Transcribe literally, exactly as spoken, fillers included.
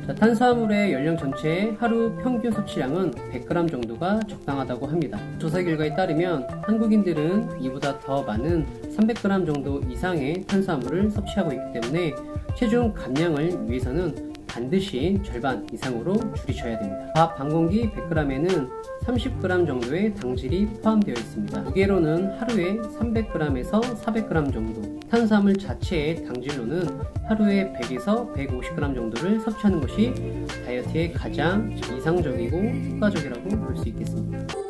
자, 탄수화물의 열량 전체의 하루 평균 섭취량은 백 그램 정도가 적당하다고 합니다. 조사 결과에 따르면 한국인들은 이보다 더 많은 삼백 그램 정도 이상의 탄수화물을 섭취하고 있기 때문에 체중 감량을 위해서는 반드시 절반 이상으로 줄이셔야 됩니다. 밥 한 공기 백 그램에는 삼십 그램 정도의 당질이 포함되어 있습니다. 무게로는 하루에 삼백 그램에서 사백 그램 정도, 탄수화물 자체의 당질로는 하루에 백에서 백오십 그램 정도를 섭취하는 것이 다이어트에 가장 이상적이고 효과적이라고 볼 수 있겠습니다.